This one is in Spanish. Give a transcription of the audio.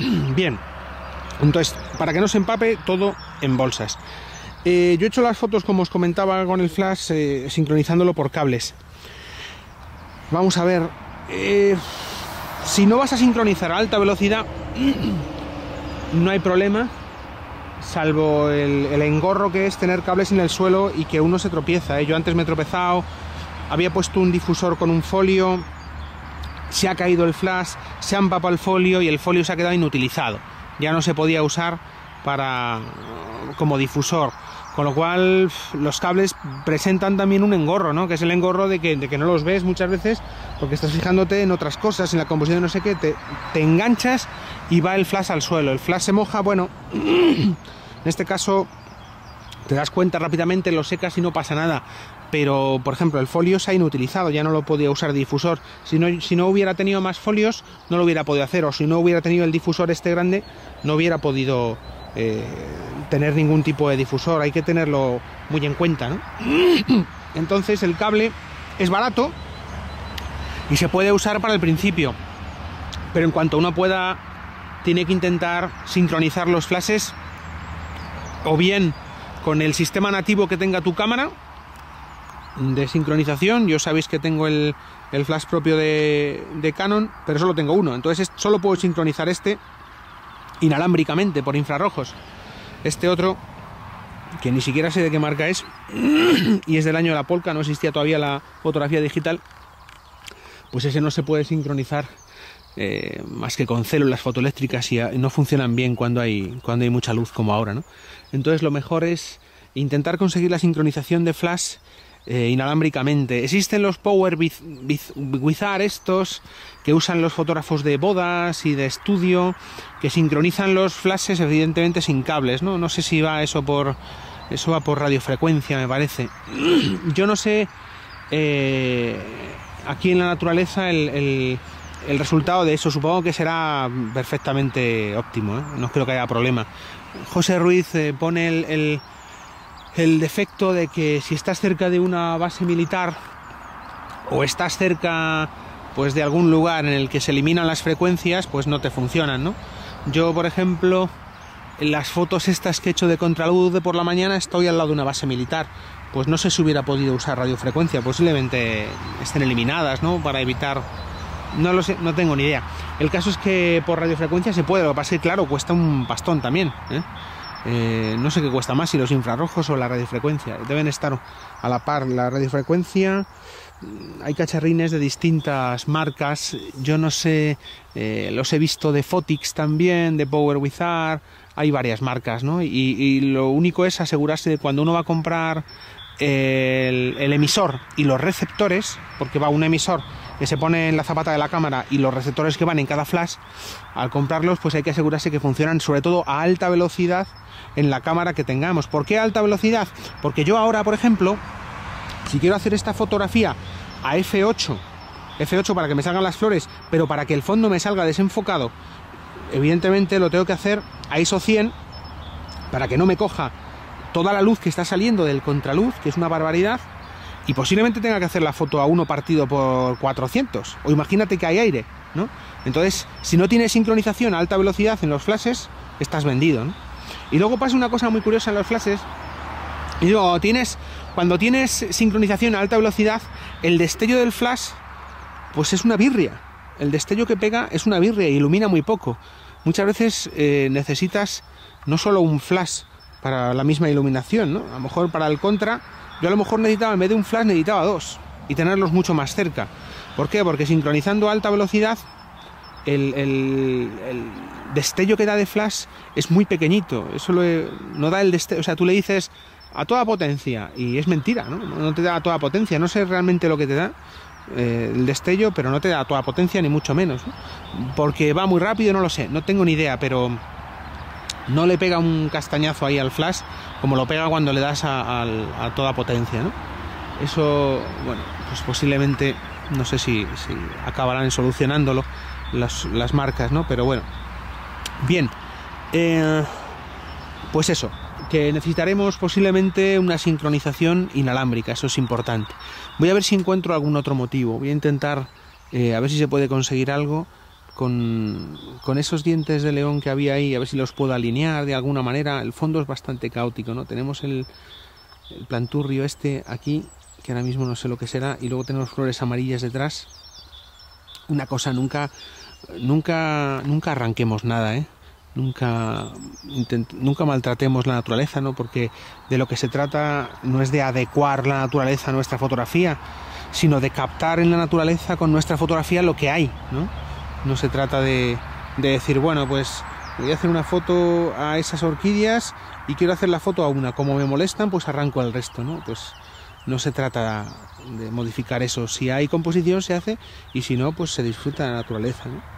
Bien, entonces, para que no se empape, todo en bolsas. Yo he hecho las fotos, como os comentaba, con el flash, sincronizándolo por cables. Vamos a ver, si no vas a sincronizar a alta velocidad, no hay problema, salvo el engorro que es tener cables en el suelo y que uno se tropieza. Yo antes me he tropezado, había puesto un difusor con un folio, se ha caído el flash, se ha empapado el folio y el folio se ha quedado inutilizado. Ya no se podía usar como difusor. Con lo cual los cables presentan también un engorro, ¿no? Que es el engorro de que no los ves muchas veces porque estás fijándote en otras cosas, en la combustión de no sé qué, te enganchas y va el flash al suelo. El flash se moja, bueno, en este caso te das cuenta rápidamente, lo secas y no pasa nada. Pero, por ejemplo, el folio se ha inutilizado, ya no lo podía usar de difusor. Si no hubiera tenido más folios, no lo hubiera podido hacer. O si no hubiera tenido el difusor este grande, no hubiera podido tener ningún tipo de difusor. Hay que tenerlo muy en cuenta, ¿no? Entonces el cable es barato y se puede usar para el principio, pero en cuanto uno pueda, tiene que intentar sincronizar los flashes o bien con el sistema nativo que tenga tu cámara de sincronización. Yo sabéis que tengo el flash propio de Canon, pero solo tengo uno, entonces solo puedo sincronizar este inalámbricamente por infrarrojos. Este otro, que ni siquiera sé de qué marca es, y es del año de la Polka, no existía todavía la fotografía digital, pues ese no se puede sincronizar más que con células fotoeléctricas y no funcionan bien cuando hay mucha luz como ahora, ¿no? Entonces lo mejor es intentar conseguir la sincronización de flash inalámbricamente. Existen los Power Wizard estos que usan los fotógrafos de bodas y de estudio, que sincronizan los flashes evidentemente sin cables, ¿no? No sé si eso va por radiofrecuencia, me parece. Yo no sé aquí en la naturaleza el resultado de eso. Supongo que será perfectamente óptimo, ¿eh? No creo que haya problema. José Ruiz pone el defecto de que si estás cerca de una base militar o estás cerca pues de algún lugar en el que se eliminan las frecuencias, pues no te funcionan, ¿no? Yo, por ejemplo, en las fotos estas que he hecho de contraluz de por la mañana, estoy al lado de una base militar, pues no sé si hubiera podido usar radiofrecuencia, posiblemente estén eliminadas, ¿no? Para evitar... No lo sé, no tengo ni idea. El caso es que por radiofrecuencia se puede, lo que pasa es que, claro, cuesta un pastón también, ¿eh? No sé qué cuesta más, si los infrarrojos o la radiofrecuencia. Deben estar a la par. La radiofrecuencia, hay cacharrines de distintas marcas. Yo no sé, los he visto de Fotix también, de Power Wizard. Hay varias marcas, ¿no? Y lo único es asegurarse de cuando uno va a comprar el emisor y los receptores, porque va un emisor que se pone en la zapata de la cámara y los receptores que van en cada flash, al comprarlos pues hay que asegurarse que funcionan sobre todo a alta velocidad en la cámara que tengamos. ¿Por qué a alta velocidad? Porque yo ahora, por ejemplo, si quiero hacer esta fotografía a F8 para que me salgan las flores, pero para que el fondo me salga desenfocado, evidentemente lo tengo que hacer a ISO 100 para que no me coja toda la luz que está saliendo del contraluz, que es una barbaridad, y posiblemente tenga que hacer la foto a 1 partido por 400, o imagínate que hay aire, ¿no? Entonces, si no tienes sincronización a alta velocidad en los flashes, estás vendido, ¿no? Y luego pasa una cosa muy curiosa en los flashes, y digo, cuando tienes sincronización a alta velocidad, el destello del flash, pues es una birria. El destello que pega es una birria y ilumina muy poco. Muchas veces necesitas no solo un flash para la misma iluminación, ¿no? A lo mejor para el contra, yo a lo mejor necesitaba, en vez de un flash, necesitaba 2 y tenerlos mucho más cerca. ¿Por qué? Porque sincronizando a alta velocidad, el destello que da de flash es muy pequeñito. Eso no da el destello, o sea, tú le dices a toda potencia y es mentira, ¿no? No te da a toda potencia. No sé realmente lo que te da el destello, pero no te da a toda potencia ni mucho menos, ¿no? Porque va muy rápido, no lo sé, no tengo ni idea, pero no le pega un castañazo ahí al flash como lo pega cuando le das a toda potencia, ¿no? Eso, bueno, pues posiblemente, no sé si acabarán solucionándolo las marcas, ¿no? Pero bueno, bien, pues eso, que necesitaremos posiblemente una sincronización inalámbrica, eso es importante. Voy a ver si encuentro algún otro motivo, voy a intentar a ver si se puede conseguir algo con esos dientes de león que había ahí, a ver si los puedo alinear de alguna manera. El fondo es bastante caótico, ¿no? Tenemos el planturrio este aquí, que ahora mismo no sé lo que será, y luego tenemos flores amarillas detrás. Una cosa, nunca arranquemos nada, ¿eh? Nunca maltratemos la naturaleza, ¿no? Porque de lo que se trata no es de adecuar la naturaleza a nuestra fotografía, sino de captar en la naturaleza con nuestra fotografía lo que hay, ¿no? No se trata de decir, bueno, pues voy a hacer una foto a esas orquídeas y quiero hacer la foto a una. Como me molestan, pues arranco al resto, ¿no? Pues no se trata de modificar eso. Si hay composición se hace, y si no, pues se disfruta de la naturaleza, ¿no?